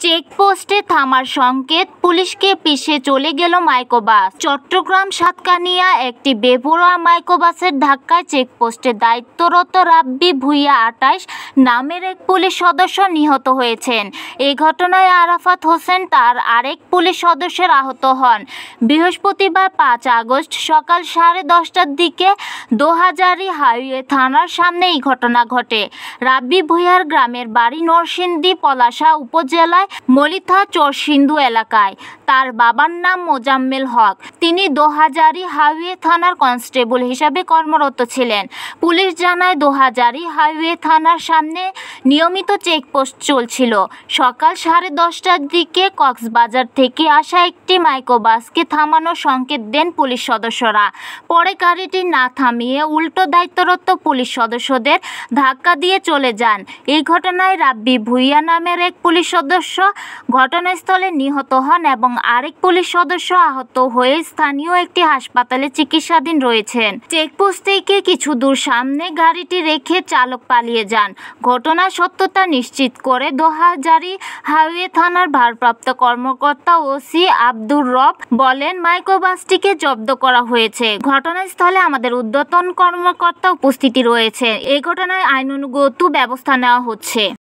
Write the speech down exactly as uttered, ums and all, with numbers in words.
চেকপোস্টে থামার সংকেত, পুলিশকে পিষে চলে গেল মাইক্রোবাস। চট্টগ্রাম সাতকানিয়া একটি বেপরোয়া মাইক্রোবাসের ধাক্কায় চেকপোস্টে দায়িত্বরত রাব্বি ভূঁইয়া আটাইশ নামের এক পুলিশ সদস্য নিহত হয়েছেন। এ ঘটনায় আরাফাত হোসেন তার আরেক পুলিশ সদস্যের আহত হন। বৃহস্পতিবার পাঁচ আগস্ট সকাল সাড়ে দশটার দিকে দোহাজারী হাইওয়ে থানার সামনে এই ঘটনা ঘটে। রাব্বি ভূঁইয়ার গ্রামের বাড়ি নরসিংদী পলাশা উপজেলায় মলিথা চরসিন্ধু এলাকায়। তার বাবার নাম মোজাম্মেল হক। তিনি দোহাজারী হাইওয়ে থানার কনস্টেবল হিসাবে কর্মরত ছিলেন। পুলিশ জানায়, দোহাজারী হাইওয়ে থানার সামনে নিয়মিত চেকপোস্ট চলছিল। সকাল সাড়ে দশটার দিকে কক্সবাজার থেকে আসা একটি মাইক্রোবাসকে থামানোর সংকেত দেন পুলিশ সদস্যরা। পরে গাড়িটি না থামিয়ে উল্টো দায়িত্বরত পুলিশ সদস্যদের ধাক্কা দিয়ে চলে যান। এই ঘটনায় রাব্বি ভূঁইয়া নামের এক পুলিশ সদস্য ঘটনাস্থলে নিহত হন এবং আরেক পুলিশ সদস্য আহত হয়ে স্থানীয় একটি হাসপাতালে চিকিৎসাধীন রয়েছেন। চেকপোস্ট থেকে কিছু দূর সামনে গাড়িটি রেখে চালক পালিয়ে যান। ঘটনার সত্যতা নিশ্চিত করে দোহাজারী হাইওয়ে থানার ভারপ্রাপ্ত কর্মকর্তা ওসি আব্দুর রব বলেন, মাইক্রোবাসটিকে জব্দ করা হয়েছে। ঘটনাস্থলে আমাদের ঊর্ধ্বতন কর্মকর্তা উপস্থিতি রয়েছে। এই ঘটনায় আইনানুগ ব্যবস্থা নেওয়া হচ্ছে।